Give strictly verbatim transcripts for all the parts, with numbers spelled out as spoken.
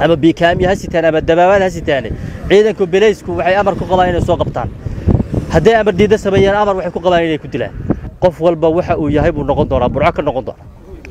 أما بكامي هستان أما الدبابات هستان عيدا كوبليسكو وحي أمر كقبائل سوق قبطان هدي أمر ديدا سبيان أمر وحي كقبائل كدلا قف والبا وحا uu yahay buu noqon doonaa burco ka noqon doona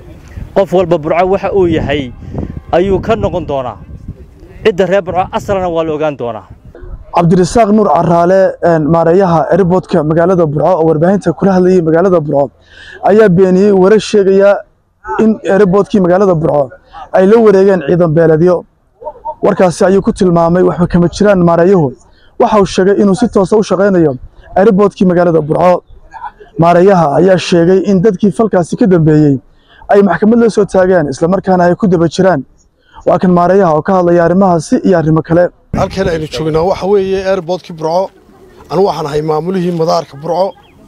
qof walba burco waxa uu yahay ayuu ka noqon doonaa cidda reer burco asalna waa la ogaan doonaa cabdirasaaq nuur caraale maareeyaha airportka magaalada burco oo warbaahinta kula hadlayay magaalada burco ayaa beeniyay warar sheegaya in airportkii magaalada burco ay la wareegeen ciidan beeladyo warkaasi ayuu ku tilmaamay waxba kama jiraan maareeyuhu waxa uu sheegay inuu si toos ah u shaqeynayo airportkii magaalada burco maareeyaha ayaa sheegay in dadkii falkaasi ka dambeeyay ay maxkamad la soo taageen isla markaana ay ku daba jiraan waa kan maareeyaha oo ka hadlaya arrimahaasi iyo arrimo kale halkan aynu joognaa waxa weeye airportkii burco anigu waxaan ahay maamulihii madaarka burco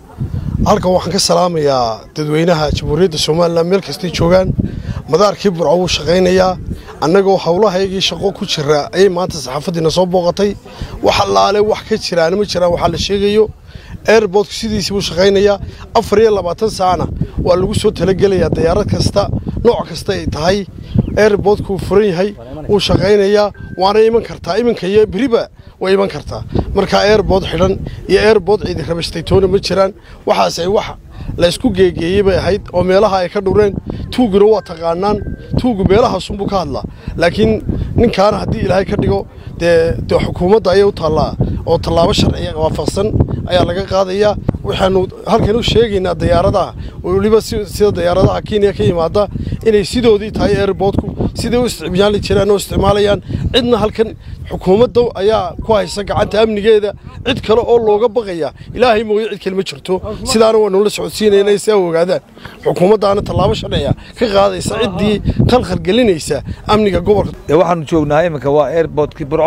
halkan waxaan ka salaamayaa dadweynaha jamhuuriyadda Soomaaliland meel kasta joogaan madaarkii burco uu shaqeynayaa annagoo hawlahaygii shaqo ku jira ay maanta saxaafadina soo booqatay waxa laale wax ka jiraan ma jiraan waxa la sheegayo airport sidiisii uu shaqeynayaa afar iyo labaatan saacna waa lagu soo talagelayaa diyaarad kasta nooc kasta ay tahay airportku furan yahay uu shaqeynayaa waana iman kartaa iminka iyo biriba way iman kartaa marka airport xidhan iyo airport cid rabastay toona ma jiraan waxaas ay wax la isku geegeeyay bay ahayd oo meelaha ay ka dhureen tuuguna waa taqaanaan tuugu meelaha sunbu ka hadla laakiin ninkaan hadii ilaahay ka dhigo de xukuumadda ay u talaa oo talaabo sharci waafaqsan ayaa laga qaadaya waxaanu halkan u sheegaynaa diyaaradaha waliba sida diyaaradaha Kenya ka yimaada inay sidoodii tahay airportku sidoo u isticmaali jiraan oo isticmaalayaan cidna halkan xukuumadda ayaa ku haysa gacanta amnigeeda cid kale oo looga baqaya ilaahay mooyo cid kale ma jirto sidaana waa nolol socodsiinayna si ay ogaadaan xukuumaddaana talaabo sharci ka qaadaysa cidii khalkhal gelinaysa amniga gobolka waxaanu joognaa iminka waa airportkii burco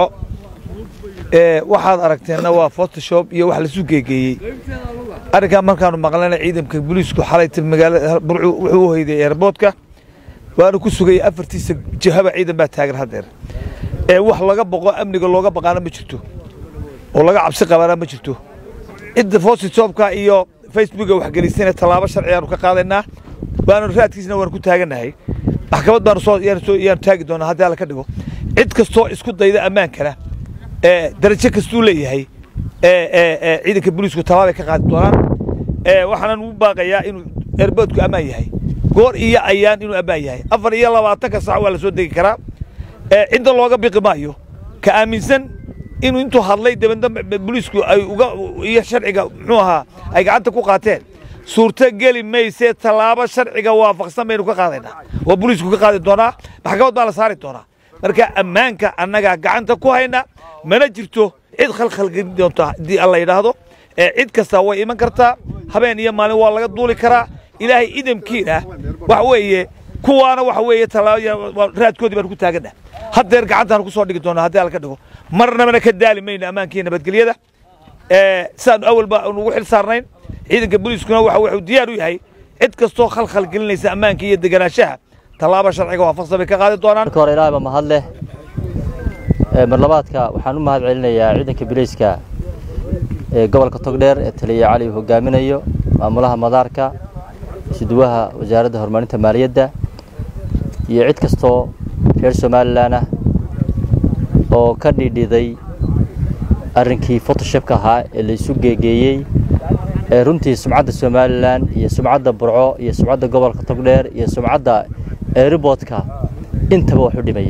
ee waxaad aragteena waa photoshop iyo wax la suuqeeyay arrinka markaanu maqlaynay ciidanka booliisku xalay magaalada burco wuxuu u hayday airportka waana ku sugay afartiisa jihaba ciidan baa taagan hadeer ee wax laga boqo amniga looga baqaana ma jirto oo laga cabsi qabaana ma jirto cidda photoshopka iyo Facebook wax gelisay talaabo sharci ah ka qaadayna waana raadkiisna waan ku taaganahay maxkamad baan soo yar soo yar taagi doona hadii la ka dhigo cid kasto isku dayda amaankana ee darajo kastuu leeyahay ee ee ciidanka booliisku talaabo ka qaadi doonaan ee waxaan u baaqayaa inuu airportku amaan yahay goor iyo ayaan inuu amaan yahay afar iyo labaatan ka saac waa la soo degi karaa ee inta looga biqi maayo ka aaminsan inuu intuu hadlay dabanda booliisku ay uga iyo sharciga muxuu ahaa ay gacanta ku qaateen suurta gali meeyse talaabo sharciga waafaqsan baynu ka qaadaynaa oo booliisku ka qaadi doonaa maxkamad baa la saari doonaa marka ammaanka annaga gacanta ku hayna mana jirto cid khalkhal gelin doonta hadii alla yiraahdo ee cid kasta way iman kartaa habeen iyo maalin waa laga duuli karaa ilaahay idamkiina wax weeye kuwaana wax weeye talaabo raadkoodii baan ku taaganaa hadeer gacantaan ku soo dhigi doonaa hadii alla ka dhigo marnaba ka daalimayna ammaankiina nabadgelyada ee saan awalba ugu xil saarnayn ciidanka booliiskuna waxa uu diyaar u yahay cid kasto khalkhal gelinaysa ammaanka iyo deganaanshaha talaabo sharciga waafaqsan bay ka qaadi doonaan hore ilaahay ma mahad leh ee marlabaadka waxaan u mahad celinayaa ciidanka booliiska ee gobolka Togdheer ee taliye Cali hogaaminayo maamulaha madaarka siduwaha wasaaradda horumarinta maaliyadda iyo cid kasto reer Soomaaliland oo ka dhidhiday arrinkii photoshopka ahaa ee la isu geegeeyay ee runtii sumcadda Soomaaliland iyo sumcadda Burco iyo sumcadda gobolka Togdheer iyo sumcadda airportka intaba wax u dhimayay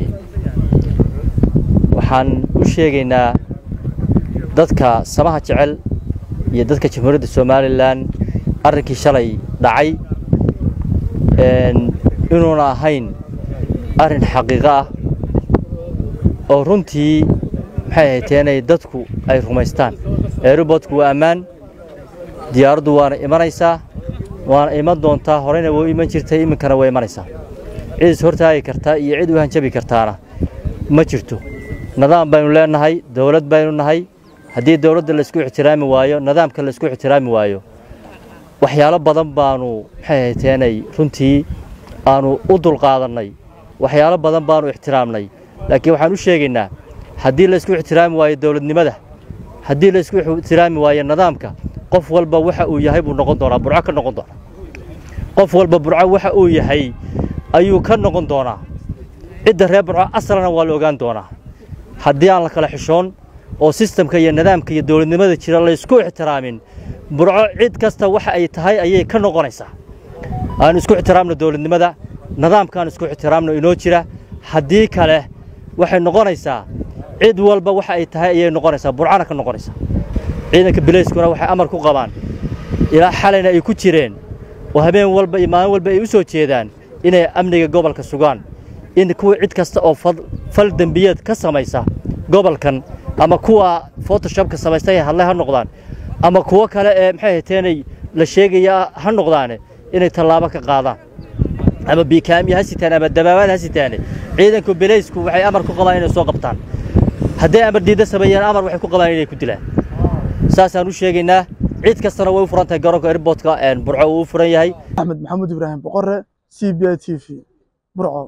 waxaan u sheegaynaa dadka samaha jecel iyo dadka jamhuuriyadda Soomaaliland arrinkii shalay dhacay een inuuna ahayn arrin xaqiiqo ah oo runtii maxay hayteenay dadku ay rumaystaan airportku waa ammaan diyaaraddu waana imanaysaa waana iman doontaa horena way iman jirtay iminkana way imanaysaa cid hortaagi kartaa iyo cid u hanjabi kartaana ma jirto nidaam baynu leenahay dawlad baynu nahay haddii dawladda la isku ixtiraami waayo nidaamka la isku ixtiraami waayo waxyaalo badan baanu maxay hayteenay runtii aanu u dulqaadanay waxyaalo badan baanu ixtiraamnay laakiin waxaan u sheegaynaa haddii la isku ixtiraami waayo dawladnimada haddii la isku ixtiraami waayo nidaamka qof walba waxa uu yahay buu noqon doonaa burco ka noqon doonaa qof walba burco waxa uu yahay ayuu ka noqon doonaa cidda reer burco asalana waa la ogaan doonaa haddii aan la kala xishoon oo sistamka iyo nidaamka iyo dowladnimada jira la isku ixtiraamin burco cid kasta waxa ay tahay ayay ka noqonaysaa aan isku ixtiraamno dowladnimada nidaamkaan isku ixtiraamno inoo jira haddii kale waxay noqonaysaa cid walba waxa ay tahay ayay noqonaysaa burcana ka noqonaysaa ciidanka bilayskuna waxay amar ku qabaan ilaa xalayna ay ku jireen oo habeen walba iyo maalin walba ay u soo jeedaan inay amniga gobolka sugaan in kuwa cid kasta oo fal dambiyeed ka samaysa gobolkan ama kuwa photoshop ka samaystay hadlay ha noqdaan ama kuwa kale ee maxay hayteenay la sheegaya ha noqdaan inay tallaabo ka qaadaan ama biikaami ha sitaan ama dabaabad ha sitaan ciidanka bilaysku waxay amar ku qabaan inay soo qabtaan haddii amar diida sameeyaan amar waxay ku qabaan inay ku dilaan saasaan u sheegaynaa cid kastana way u furan tahay garoonka airportka een burco uu furan yahay axmed maxamuud ibraahim boqorre c b i t v burco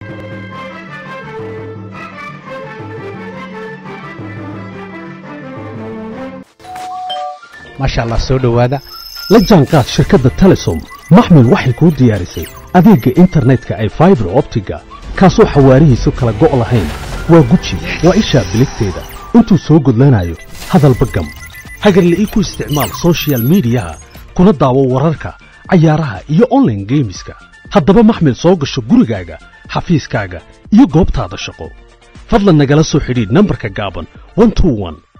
maasha Allah soo dhawaada la jaanqaad shirkadda Telesom maxmil waxay ku diyaarisay adeegga internetka ay fiber optiga kaasoo xawaarihiisu kala go' lahayn waa guji waa isha biligteeda intuu soo gudlanayo hadalba gam hagarle ii ku isticmaal social media kuna daawo wararka cayaaraha iyo online gameska haddaba maxmil soo gasho gurigaaga xafiiskaaga iyo goobtaada shaqo fadlan nagala soo xidhiidh nambarka gaaban one two one